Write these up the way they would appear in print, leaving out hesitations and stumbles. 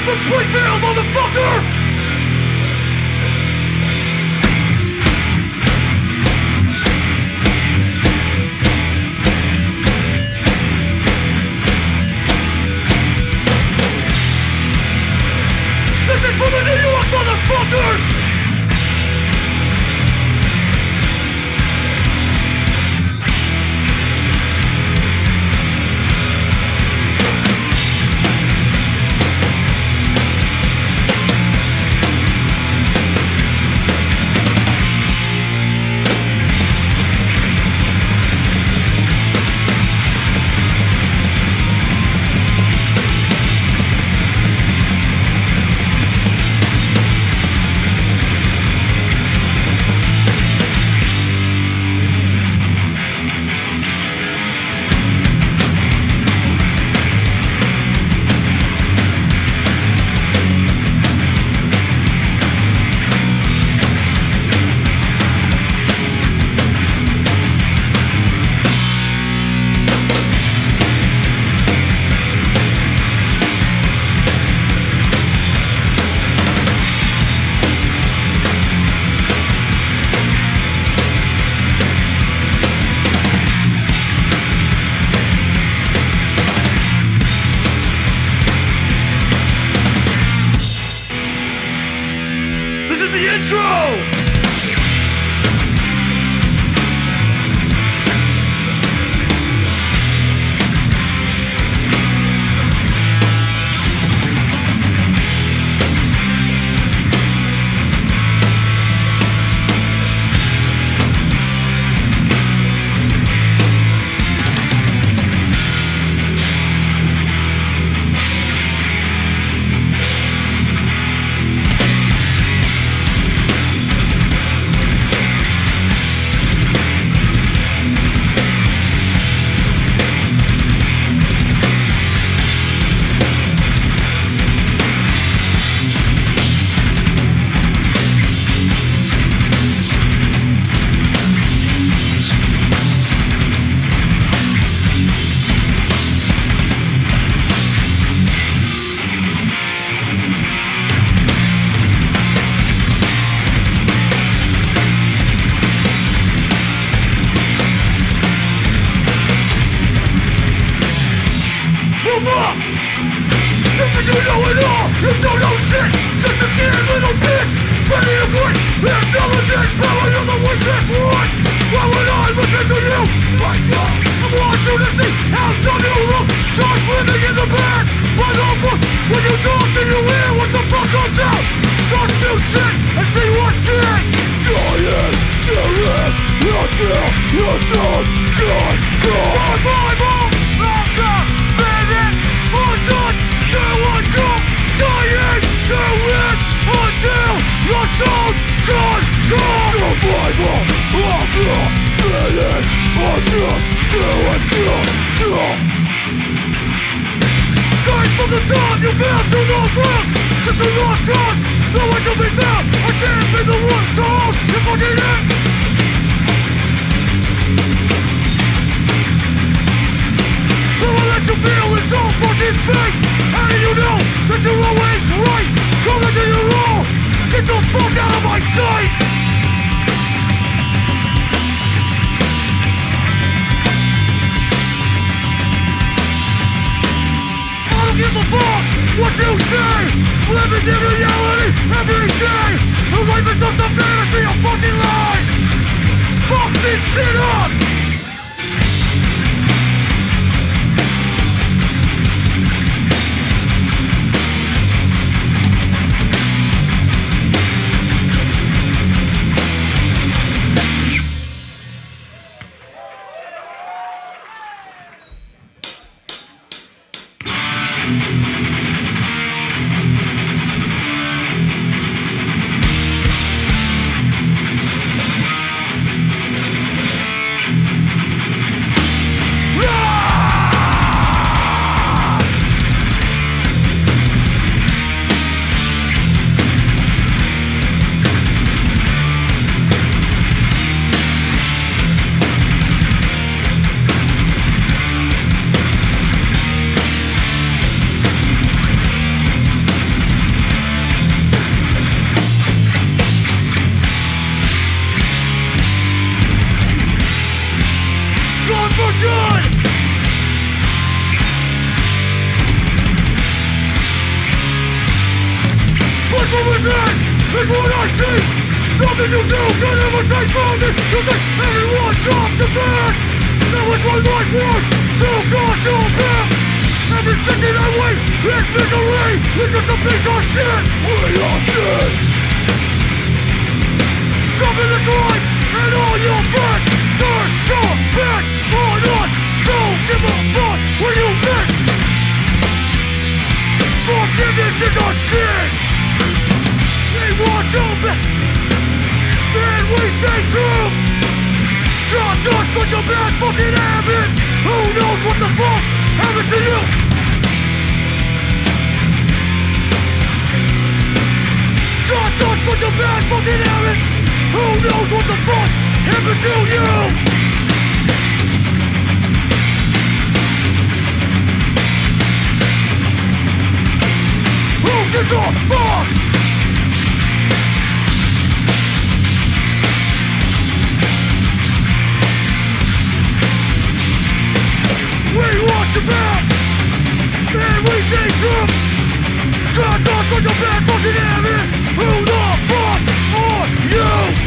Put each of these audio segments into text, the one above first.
Live from Springfield, motherfucker! This is for the New York motherfuckers! see. Nothing you do can ever take from me. You think everyone's off the back. That was my life worth. So gosh, you're back. Every second I wait, it's misery. It's just a piece of shit. We all shit. Something that's right, and all your friends. Turn your back on us. Don't give a fuck when you miss. Forgiveness is a sin. They want to be, then we say true. Dropped us like a bad fucking habit. Who knows what the fuck happened to you? Dropped us like a bad fucking habit. Who knows what the fuck happened to you? Who gives a fuck? We want you back, and we stay true. Dropped us like a bad fucking habit. Who the fuck are you?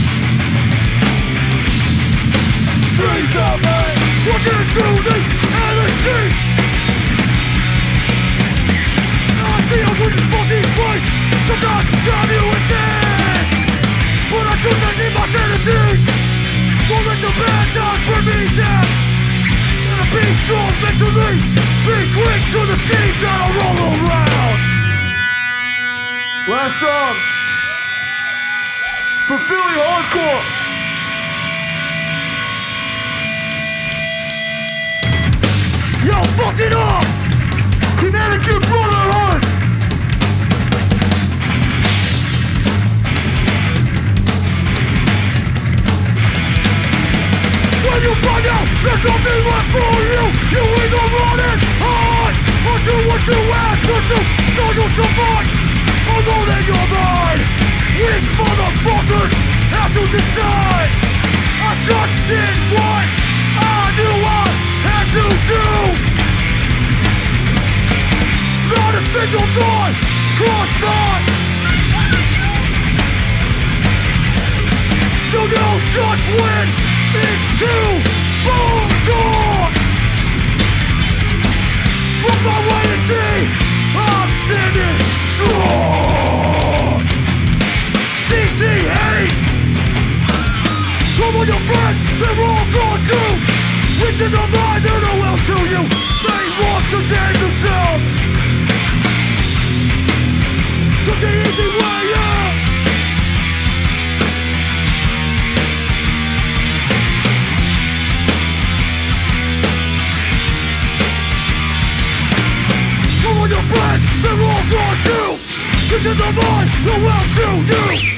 Streets of me, walking through the your victory. Be quick to the schemes that'll roll around. Last song for Philly Hardcore. Yo, fuck it up! Connecticut Brotherhood! When you find out there's nothing left for you, you either run and hide, or do what you ask to do, so you'll survive. Alone in your mind, weak motherfuckers have to decide. I just did what I knew I had to do. Not a single thought crossed my. You know just when it's too far. Look my way and see I'm standing strong. CTA. Some of your friends, they're all gone too. Which is a mind, they're no will to you. They want to save themselves. Took the easy way out. Some of your friends, they're all gone too. This is the mind, the will to you.